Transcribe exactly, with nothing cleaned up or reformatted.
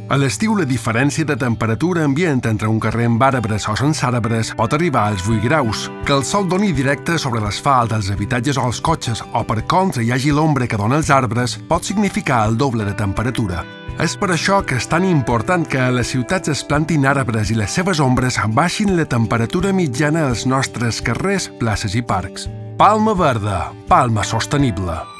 A l'estiu, la diferència de temperatura ambient entre un carrer amb arbres o sense arbres pot arribar als vuit graus. Que el sol doni directe sobre l'asfalt, els habitatges o els cotxes, o per contra hi hagi l'ombra que dona els arbres, pot significar el doble de temperatura. És per això que és tan important que a les ciutats es plantin arbres i les seves ombres baixin la temperatura mitjana als nostres carrers, places i parcs. Palma Verda, Palma Sostenible.